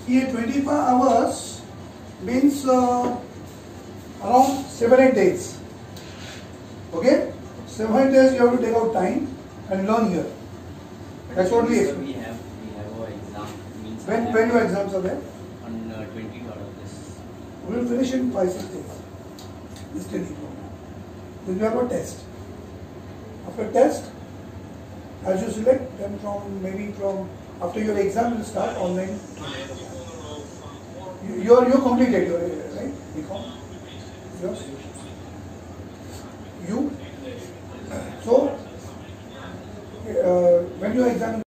Here 25 hours means around 7-8 days. Okay? 7 days you have to take out time and learn here. That's what we expect. We have our exam. Means When your exams are there? On 20 out of this. We will finish in 5-6 days. This training program. Then you have a test. After test, as you select, then from after your exam, you will start online. You're completed, right? BCom? Yours? You? So, when your exam